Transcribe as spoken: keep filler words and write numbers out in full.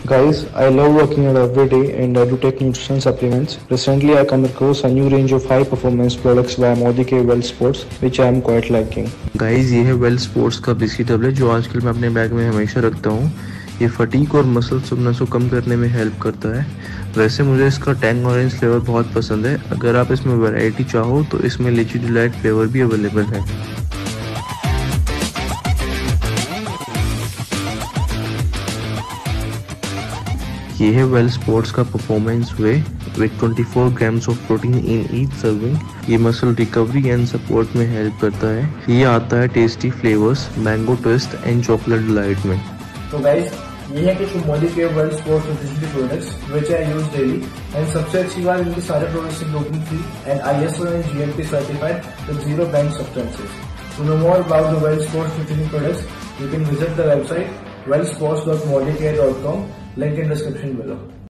Guys, I love working out every day and I do take nutrition supplements. Recently, I come across a new range of high performance products by Modi K Well Sports, which I am quite liking. Guys ये है well sports का BC tablet जो आजकल मैं अपने bag में हमेशा रखता हूँ। ये फटीक और मसल सोमनेस को कम करने में हेल्प करता है। वैसे मुझे इसका टैंग ऑरेंज फ्लेवर बहुत पसंद है। अगर आप इसमें वैरायटी चाहो तो इसमें लीची डिलाइट फ्लेवर भी अवेलेबल है। ये है वेल स्पोर्ट्स का परफॉर्मेंस वे विद चौबीस grams of protein in each serving. ये मसल रिकवरी एंड सपोर्ट में हेल्प करता है। ये आता है tasty flavours mango twist and chocolate delight में। तो गाइस ये है कि मोदी के well sports nutrition products which I use daily and सबसे अच्छी बात इनके सारे products gluten free and ISO and GMP certified with zero banned substances. To know more about the well sports nutrition products you can visit the website well sports dot modicare dot com, link in description below.